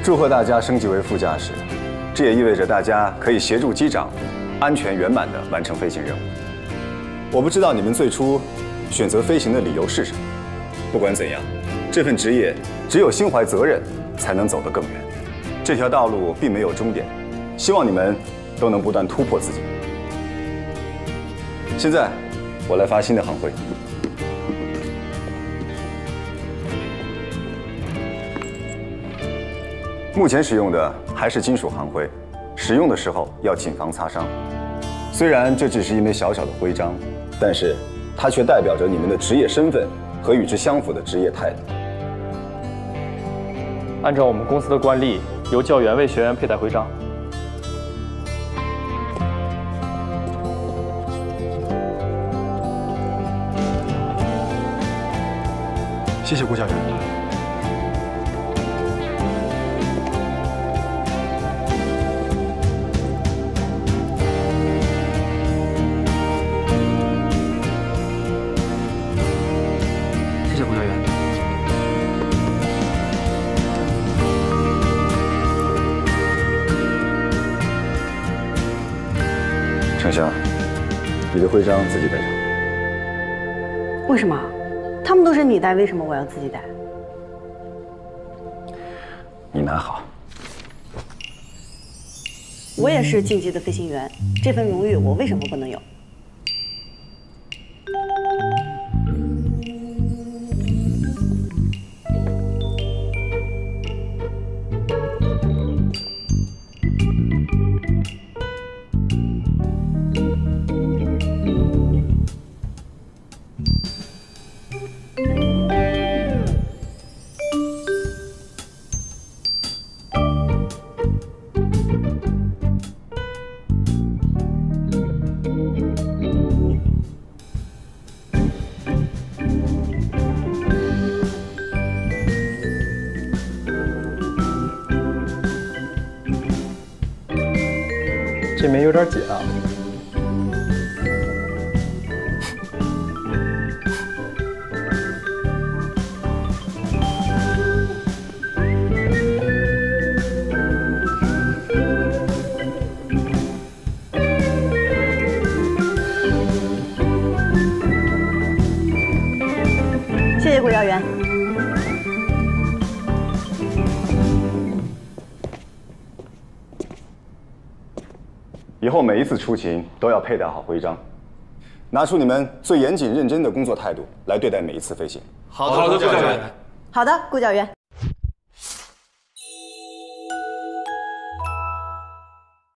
祝贺大家升级为副驾驶，这也意味着大家可以协助机长安全圆满地完成飞行任务。我不知道你们最初选择飞行的理由是什么，不管怎样，这份职业只有心怀责任才能走得更远。这条道路并没有终点，希望你们都能不断突破自己。现在，我来发新的航徽。 目前使用的还是金属航徽，使用的时候要谨防擦伤。虽然这只是一枚小小的徽章，但是它却代表着你们的职业身份和与之相符的职业态度。 按照我们公司的惯例，由教员为学员佩戴徽章。 谢谢顾教员。 谢谢顾教员。 程翔，你的徽章自己带上。 为什么？他们都是你带，为什么我要自己带？ 你拿好。 我也是晋级的飞行员，这份荣誉我为什么不能有？ 这枚有点紧啊。 谢谢顾教员。 以后每一次出勤都要佩戴好徽章，拿出你们最严谨认真的工作态度来对待每一次飞行。 好的，顾教员。 好的，顾教员。